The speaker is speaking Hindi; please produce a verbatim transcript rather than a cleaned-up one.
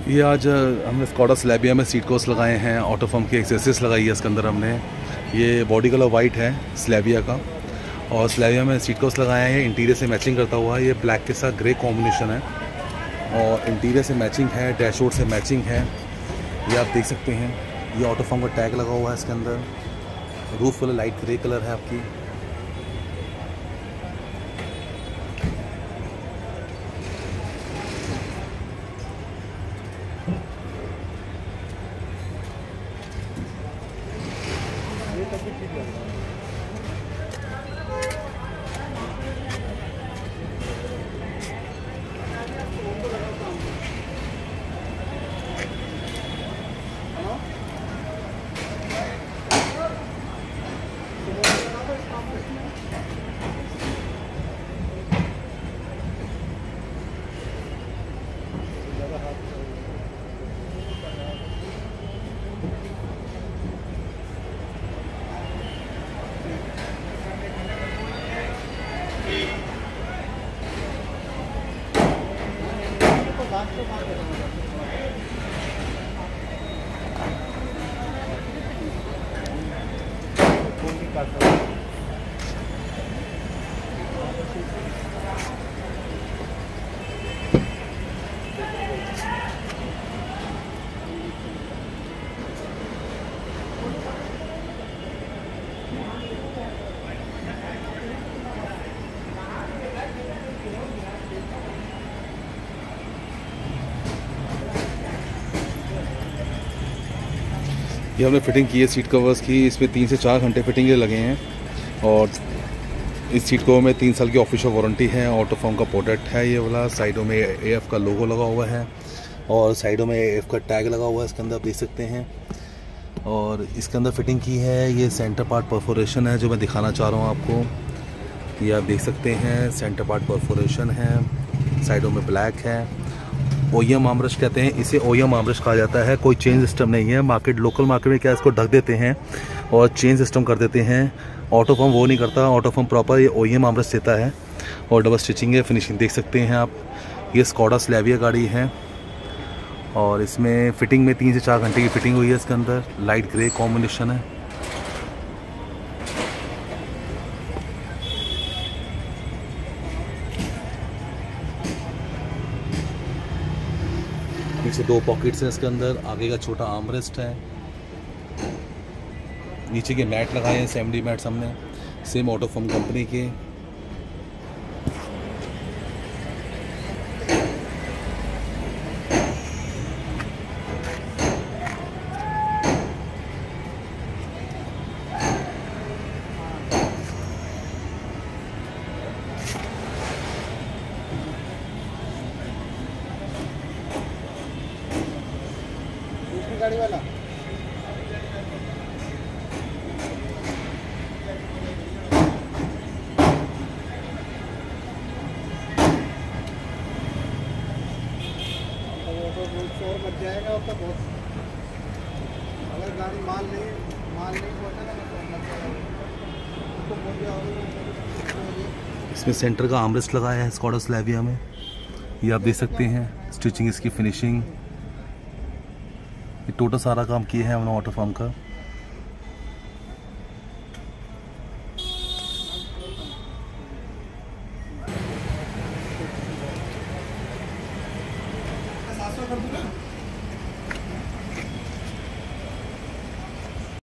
ये आज हमने स्कॉडा स्लैविया में सीट कोर्स लगाए हैं, ऑटोफॉर्म की एक्सेसरीज लगाई है इसके अंदर हमने। ये बॉडी कलर वाइट है स्लैविया का, और स्लैविया में सीट कोर्स लगाए हैं इंटीरियर से मैचिंग करता हुआ। ये ब्लैक के साथ ग्रे कॉम्बिनेशन है और इंटीरियर से मैचिंग है, डैशबोर्ड से मैचिंग है। ये आप देख सकते हैं। ये ऑटोफॉर्म का टैग लगा हुआ है इसके अंदर। रूफ वाला लाइट ग्रे कलर है आपकी। ये हमने फिटिंग की है सीट कवर्स की। इस पर तीन से चार घंटे फिटिंग के लगे हैं और इस सीट कवर में तीन साल की ऑफिशियल वारंटी है। ऑटोफॉर्म का प्रोडक्ट है ये वाला। साइडों में एएफ का लोगो लगा हुआ है और साइडों में एएफ का टैग लगा हुआ है इसके अंदर, आप देख सकते हैं। और इसके अंदर फिटिंग की है। ये सेंटर पार्ट परफोरेशन है जो मैं दिखाना चाह रहा हूँ आपको। ये आप देख सकते हैं, सेंटर पार्ट परफोरेशन है, साइडों में ब्लैक है। ओईएम आर्मरेस्ट कहते हैं इसे, ओईएम आर्मरेस्ट कहा जाता है। कोई चेन सिस्टम नहीं है। मार्केट लोकल मार्केट में क्या इसको ढक देते हैं और चेन सिस्टम कर देते हैं। ऑटोफॉर्म वो नहीं करता। ऑटोफॉर्म प्रॉपर ये ओईएम आर्मरेस्ट देता है और डबल स्टिचिंग है। फिनिशिंग देख सकते हैं आप। ये स्कॉडा स्लैविया गाड़ी है और इसमें फिटिंग में तीन से चार घंटे की फिटिंग हुई है। इसके अंदर लाइट ग्रे कॉम्बिनेशन है। पीछे दो पॉकेट्स हैं इसके अंदर। आगे का छोटा आर्मरेस्ट है। नीचे के मैट लगाए हैं, सेमडी मैट्स हमने, सेम ऑटोफॉर्म कंपनी के। गाड़ी वाला शोर मच जाएगा और तब बहुत, अगर गाड़ी माल नहीं माल नहीं पहुँचेगा तो। इसमें सेंटर का आर्मरेस्ट लगाया है स्कॉडा स्लैविया में। ये आप देख सकते हैं। स्टिचिंग, इसकी फिनिशिंग, ये टोटल सारा काम किया है हमने ऑटोफॉर्म का।